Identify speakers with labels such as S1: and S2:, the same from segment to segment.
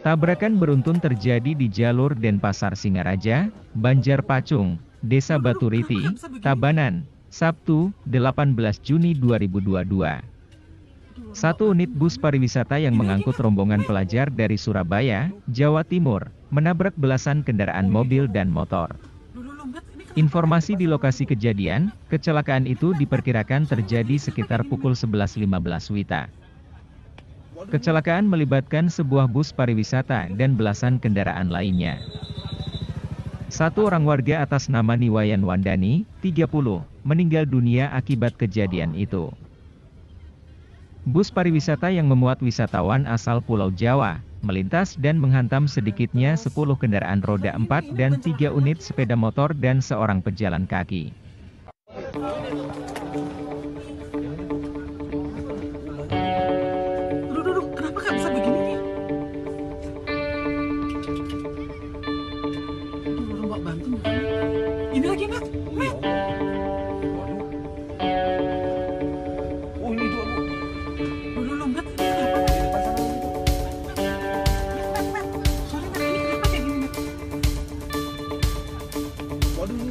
S1: Tabrakan beruntun terjadi di jalur Denpasar Singaraja, Banjarpacung, Desa Baturiti, Tabanan, Sabtu, 18 Juni 2022. Satu unit bus pariwisata yang mengangkut rombongan pelajar dari Surabaya, Jawa Timur, menabrak belasan kendaraan mobil dan motor. Informasi di lokasi kejadian, kecelakaan itu diperkirakan terjadi sekitar pukul 11.15 WITA. Kecelakaan melibatkan sebuah bus pariwisata dan belasan kendaraan lainnya. Satu orang warga atas nama Niwayan Wandani, 30, meninggal dunia akibat kejadian itu. Bus pariwisata yang memuat wisatawan asal Pulau Jawa, melintas dan menghantam sedikitnya 10 kendaraan roda 4 dan 3 unit sepeda motor dan seorang pejalan kaki.
S2: Kenapa nggak bisa begini nih? Mbak bantu Mbak. Ini lagi Mbak.
S3: Oh ini juga Bu.
S2: Mbak, kenapa Mbak? Sorry Mbak, ini kenapa kayak gini Mbak?
S3: Waduh.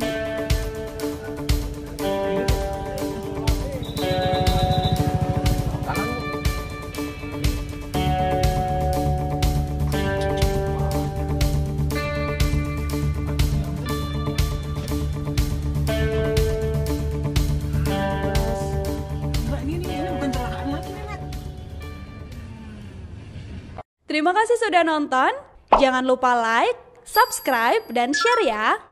S4: Terima kasih sudah nonton. Jangan lupa like, subscribe, dan share ya.